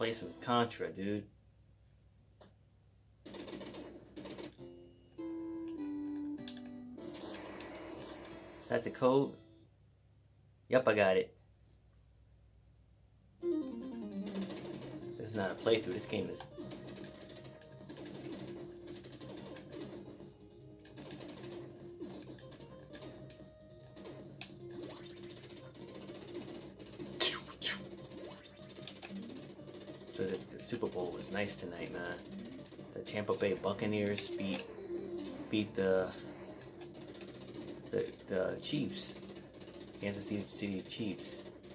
play some Contra, dude. Is that the code? Yep, I got it. This is not a playthrough. This game is... So the Super Bowl was nice tonight, man. The Tampa Bay Buccaneers beat the Chiefs. Kansas City Chiefs.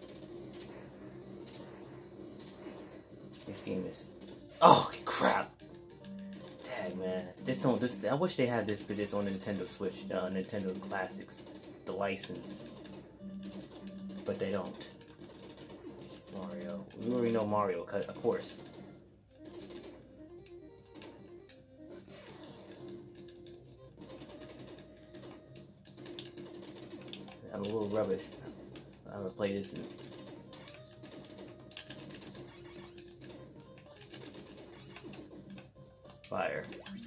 This game is... Oh, crap! Dang, man. I wish they had this on the Nintendo Switch, Nintendo Classics. The license. But they don't. Mario. We already know Mario, of course. I'm a little rubbish. I haven't played this in... Fire.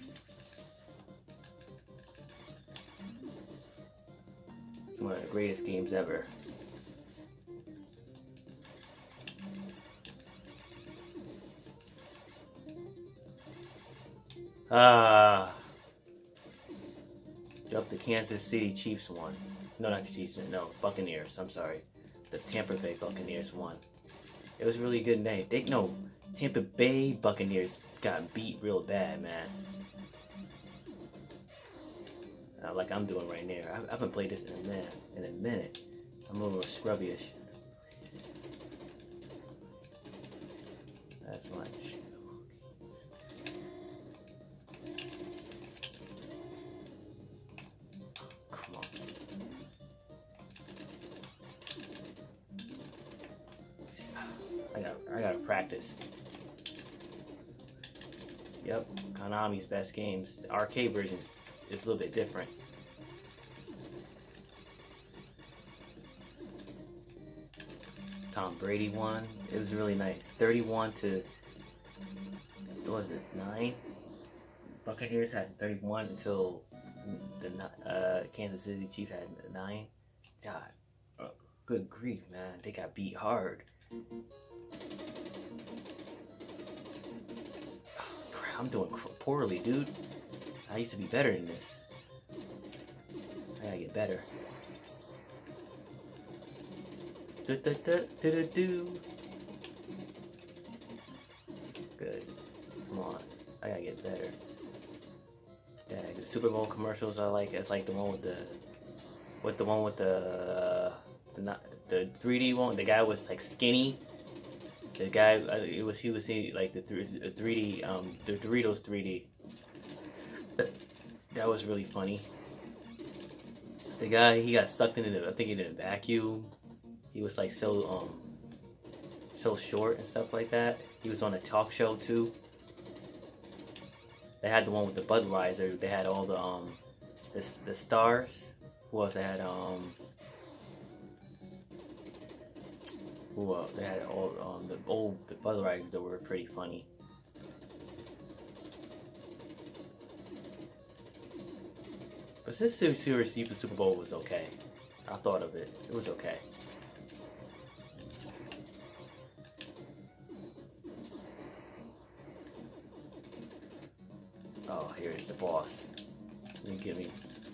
One of the greatest games ever. Yep, the Kansas City Chiefs won. No, not the Chiefs. No, Buccaneers. I'm sorry. The Tampa Bay Buccaneers won. It was a really good night. Tampa Bay Buccaneers got beat real bad, man. Like I'm doing right now. I haven't played this in a minute. I'm a little scrubbyish. That's much. Come on. I gotta practice. Yep, Konami's best games. The arcade version is a little bit different. Tom Brady won. It was really nice. 31 to, what was it, 9? Buccaneers had 31 until the Kansas City Chiefs had 9. God, good grief, man. They got beat hard. I'm doing poorly, dude. I used to be better than this. I gotta get better. Good. Come on. I gotta get better. Yeah, the Super Bowl commercials I like. It's like the one with the 3D one. The guy was like skinny. The guy, he was like the 3D, the Doritos 3D. That was really funny. The guy, he got sucked into I think he did a vacuum. He was like so short and stuff like that. He was on a talk show too. They had the one with the Budweiser. They had all the stars. Who else? They had they had all the Budweiser that were pretty funny. But this series, the Super Bowl was okay. I thought of it. It was okay. Oh, here is the boss. Give me.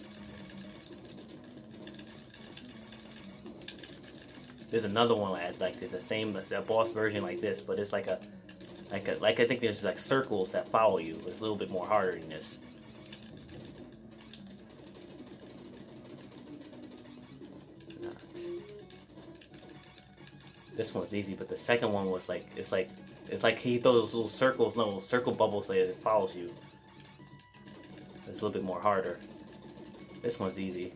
There's another one like there's the same boss version like this, but it's like I think there's like circles that follow you. It's a little bit more harder than this. This one's easy, but the second one was like it's like he throws those little circles, no circle bubbles that it follows you. It's a little bit more harder. This one's easy.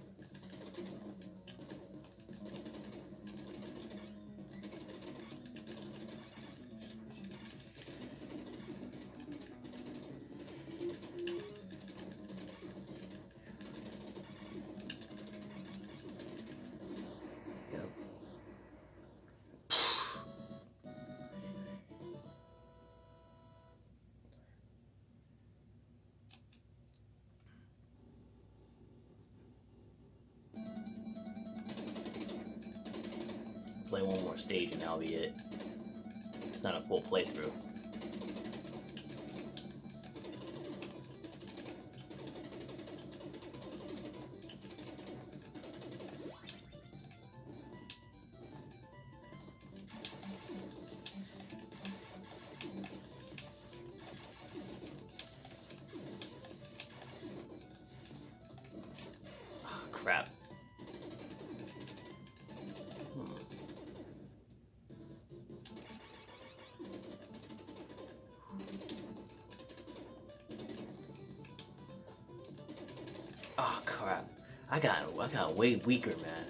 play one more stage and that'll be it. It's not a full playthrough. Oh, crap. Oh crap! I got way weaker, man.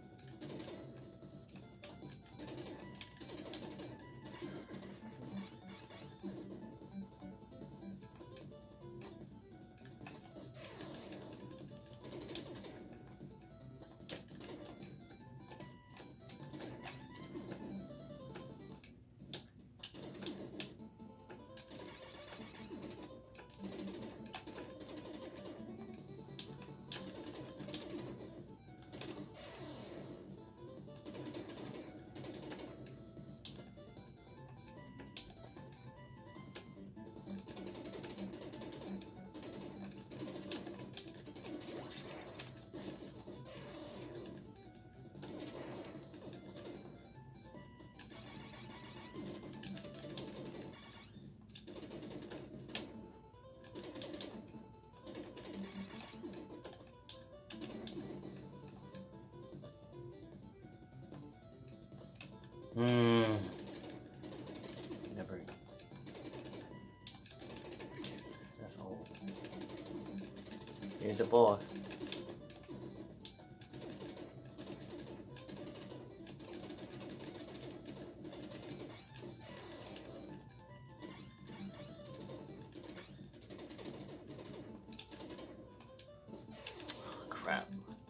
Never. That's all. Here's the boss. Oh, crap.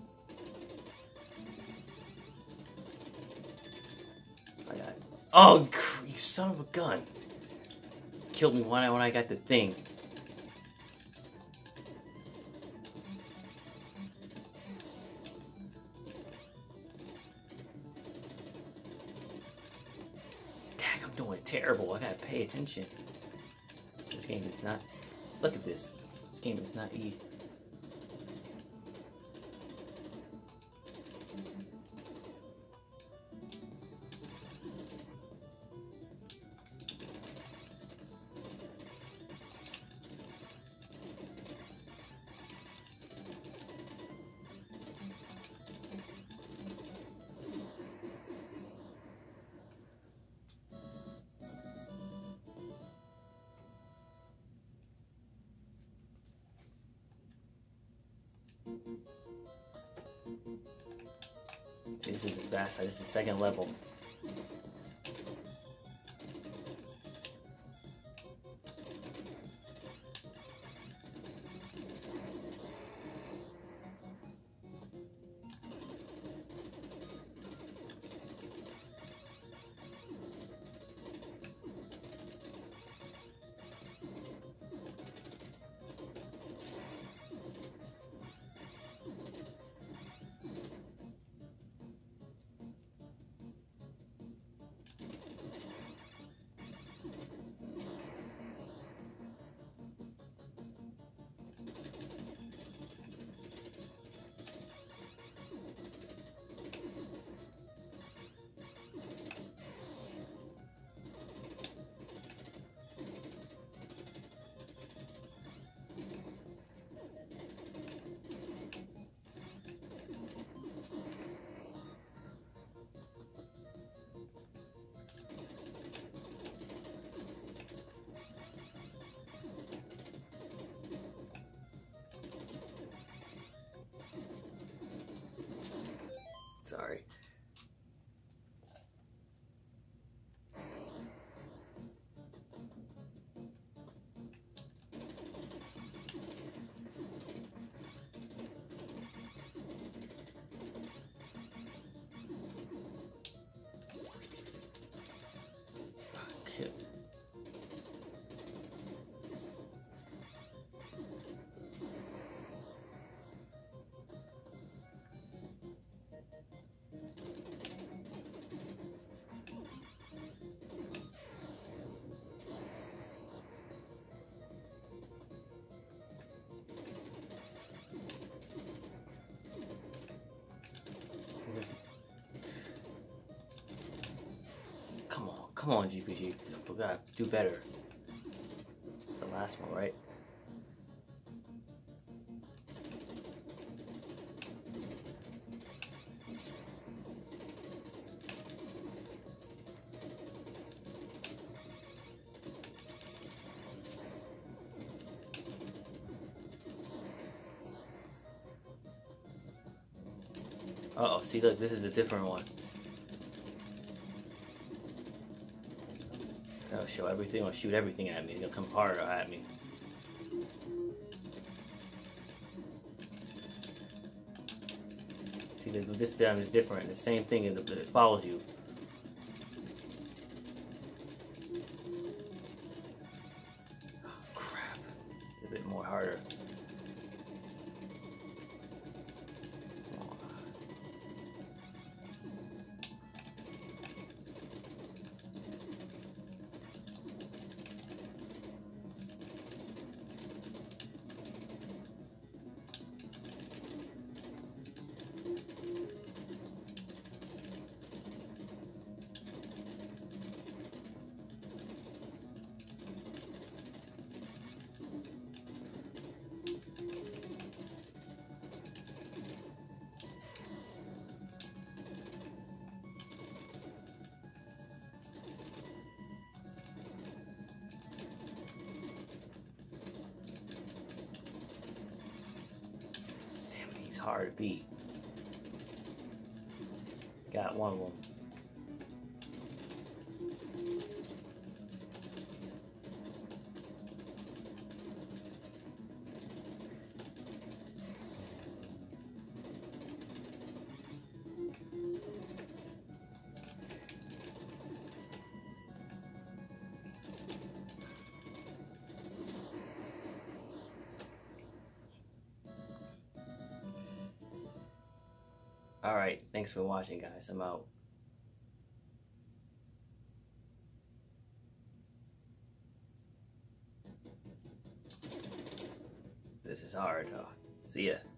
Oh, you son of a gun! Killed me when I got the thing. Dang, I'm doing terrible. I gotta pay attention. This game is not. Look at this. This game is not easy. See, this is the best. This is the second level. Sorry. Okay. come on, GPG. We gotta do better. It's the last one, right? Uh oh, see, look, this is a different one. It'll show everything, or shoot everything at me. It'll come harder at me. See, this time is different. The same thing, it follows you. Oh, crap. A bit more harder. He's hard to beat. Got one of them. Alright, thanks for watching, guys. I'm out. This is hard, though. See ya.